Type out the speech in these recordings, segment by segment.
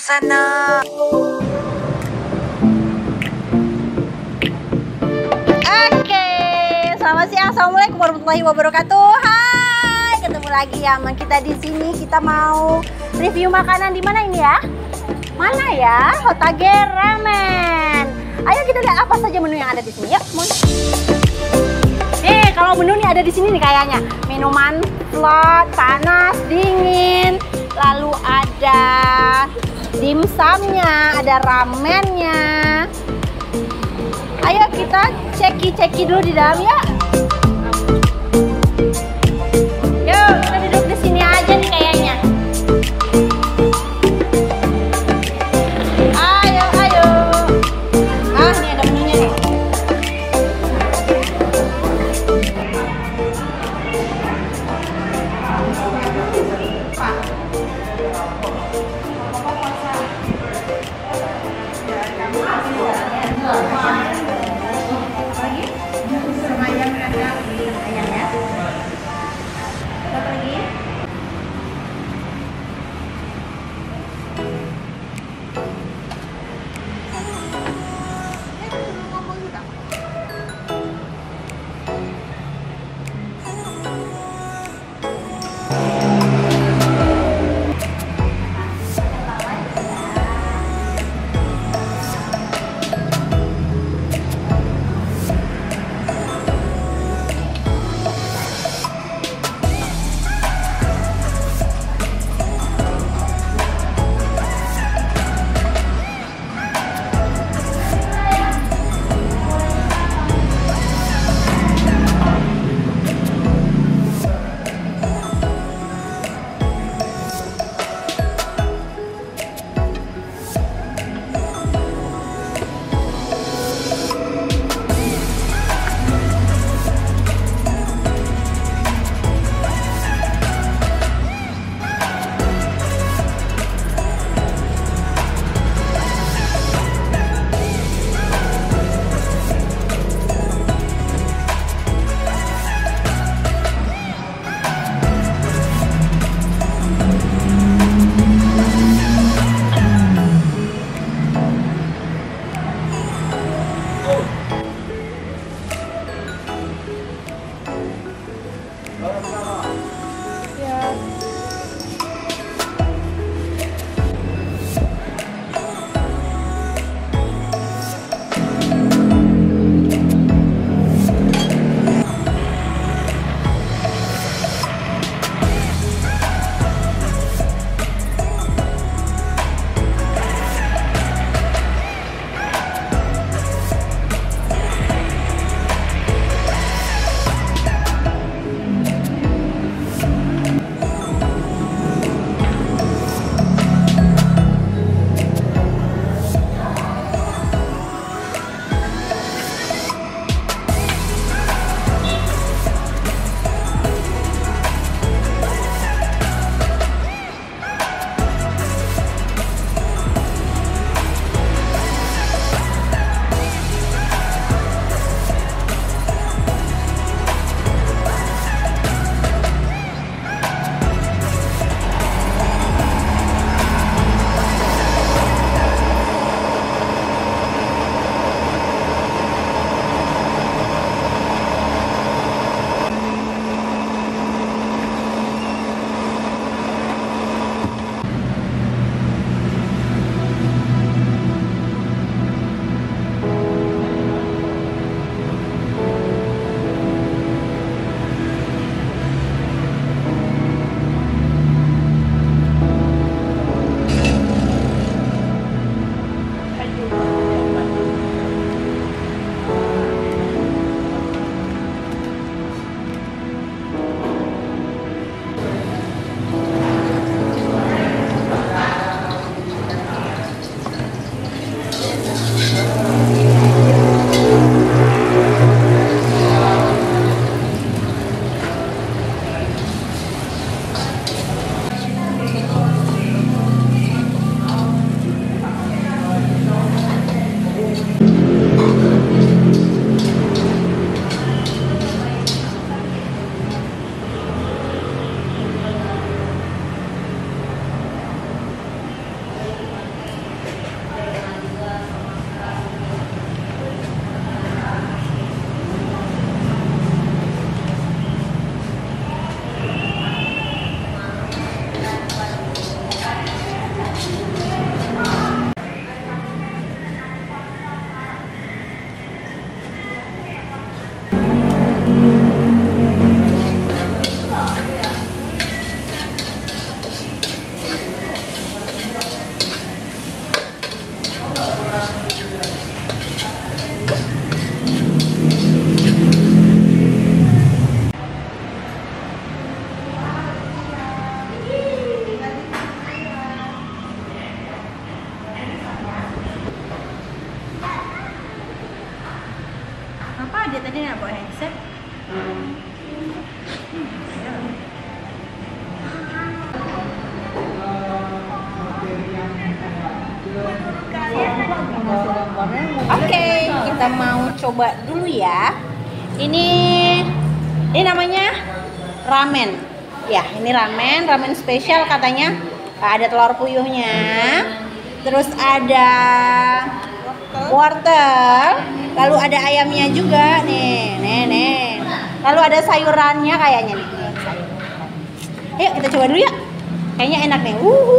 sana. Oke, selamat siang. Assalamualaikum warahmatullahi wabarakatuh. Hai, ketemu lagi ya sama kita di sini. Kita mau review makanan di mana ini ya? Mana ya? Hotage Ramen. Ayo kita lihat apa saja menu yang ada di sini. Yuk, Mun. Kalau menu nih ada di sini nih kayaknya. Minuman hot, panas, dingin. Lalu ada dimsumnya, ada ramennya. Ayo kita ceki dulu di dalam ya. Yuk, kita duduk di sini aja nih kayaknya. Ayo. Ah, ini ada menunya nih. dia tadi nggak bawa handset. Oke, kita mau coba dulu ya. Ini namanya ramen. Ya, ini ramen spesial katanya. Ada telur puyuhnya. Terus ada wortel, lalu ada ayamnya juga nih. Lalu ada sayurannya kayaknya nih. Ayo kita coba dulu ya. Kayaknya enak nih.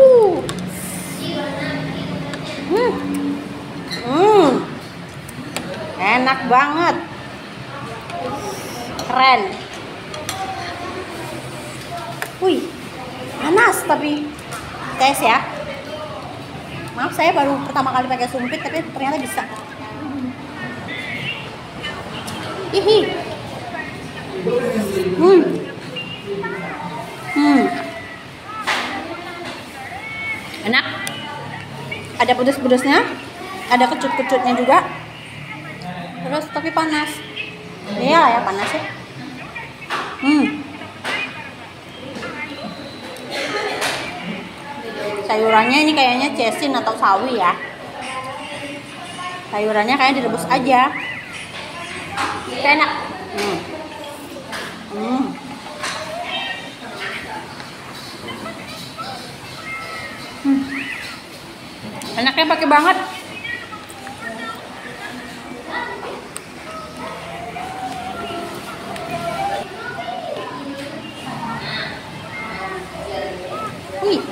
Enak banget. Keren. Wih, panas tapi tes ya. Maaf, saya baru pertama kali pakai sumpit tapi ternyata bisa. Hihi. Enak. Ada pedes-pedesnya, ada kecut-kecutnya juga. Terus tapi panas. Iya ya, panas ya. Sayurannya ini kayaknya cesin atau sawi ya. Sayurannya kayak direbus aja. Enak. Enaknya pakai banget. Wih.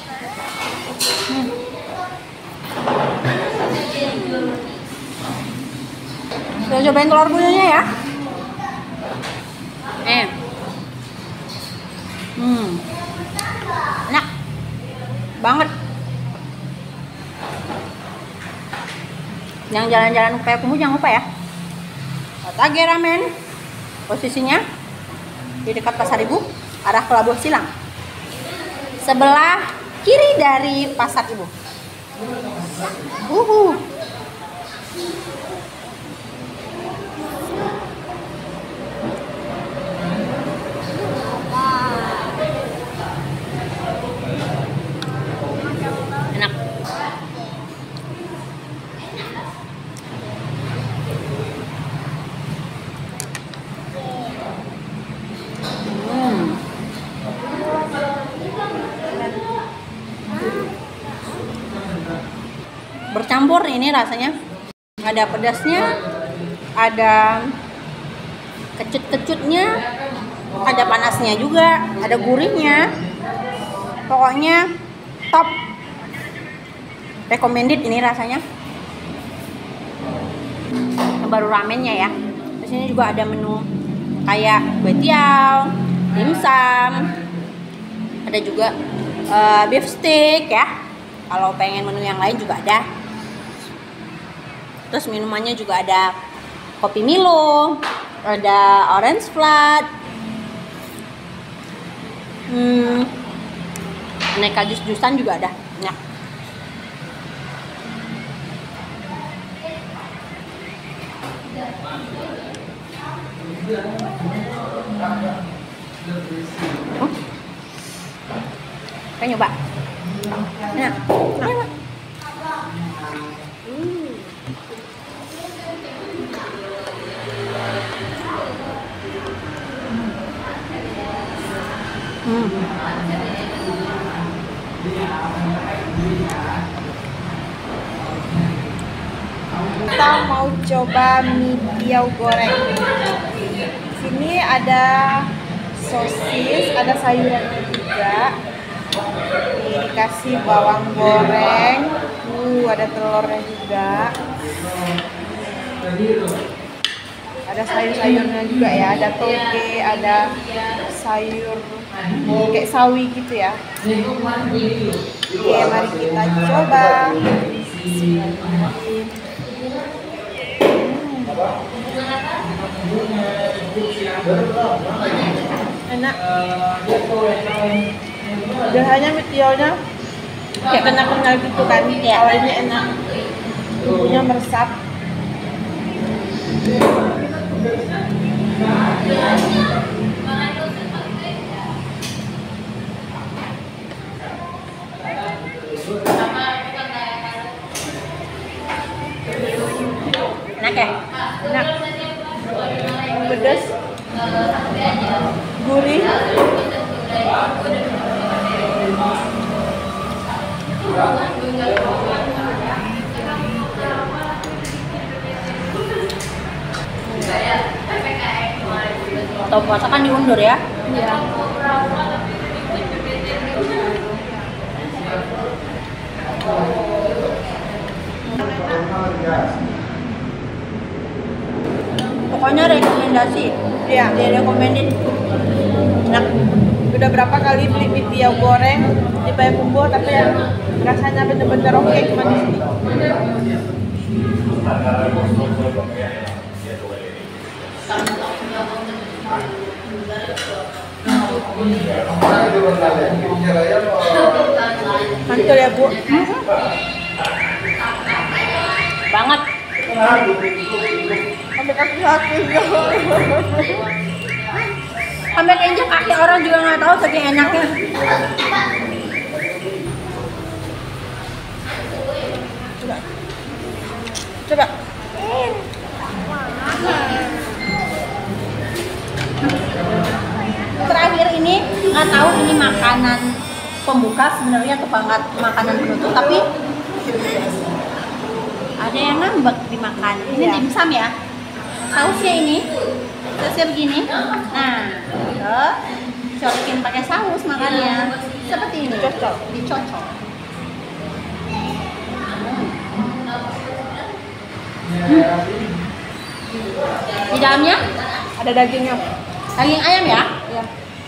Kita cobain telur puyuhnya ya. Enak banget. Yang jalan-jalan ke Payakumbuh jangan lupa ya. Otage Ramen. Posisinya di dekat Pasar Ibu, arah Pelabuhan Silang. Sebelah kiri dari Pasar Ibu. Enak. Bercampur ini rasanya. Ada pedasnya, ada kecut-kecutnya, ada panasnya juga, ada gurihnya. Pokoknya top. Recommended ini rasanya. Baru ramennya ya. Di sini juga ada menu kayak betiau, dimsum, ada juga beef steak ya. Kalau pengen menu yang lain juga ada. Terus minumannya juga ada kopi Milo, ada orange flat, aneka jus-jusan juga ada. Ya. Pengen nyoba? Nah, ayo. Kita mau coba mie tiaw goreng. Di sini ada sosis, ada sayuran juga. Ini dikasih bawang goreng. Ada telurnya juga. Ada sayur-sayurnya juga ya. Ada toge, ada sayur kayak sawi gitu ya. Oke, mari kita coba. Enak. Dan hanya mie tiaonya kayak kenyal-kenyal gitu kan. Awalnya enak, bumbunya meresap. Enak ya? Enak. Pedas. Gurih. Atau puasa kan diundur ya? Iya. Pokoknya rekomendasi. Iya. Dia recommended. Enak. Udah berapa kali beli mie tiaw goreng di Payakumbuh, tapi yang rasanya bener-bener oke cuma di sini. Mantul ya Bu. Banget. Sampai kaki hati. Sampai keinjak kaki orang juga nggak tahu saking enaknya. Coba. Terakhir ini nggak tahu ini makanan pembuka sebenarnya atau makanan penutup, tapi ada yang ngambek dimakan. Ini Iya. dimsum ya. Sausnya ini sausnya begini. Nah, cocokin pakai saus makannya seperti ini. Cocok. Dicocok. Di dalamnya Ada dagingnya. daging ayam ya. Ya.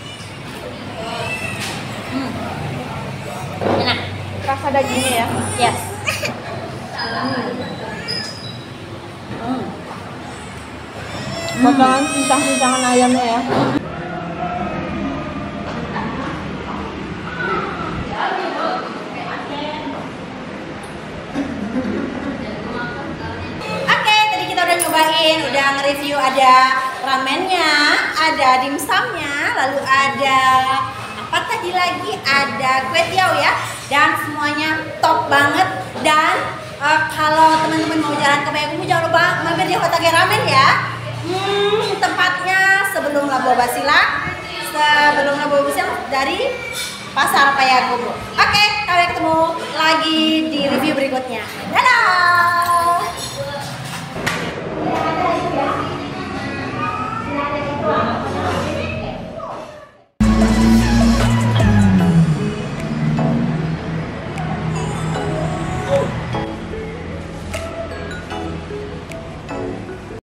Enak. Rasa dagingnya ya. Yes. Potongan cincang-cincangan ayamnya ya. Oke, tadi kita udah nyobain, udah nge-review ada ramennya, ada dimsumnya, lalu ada apa tadi lagi? Ada kue tiaw ya, dan semuanya top banget. Dan kalau teman-teman mau jalan ke Payakumbuh jangan lupa mampir di Hotage Ramen ya. Tempatnya sebelum Labuan Basilang, dari Pasar Payakumbuh. Oke, sampai ketemu lagi di review berikutnya. Dadah.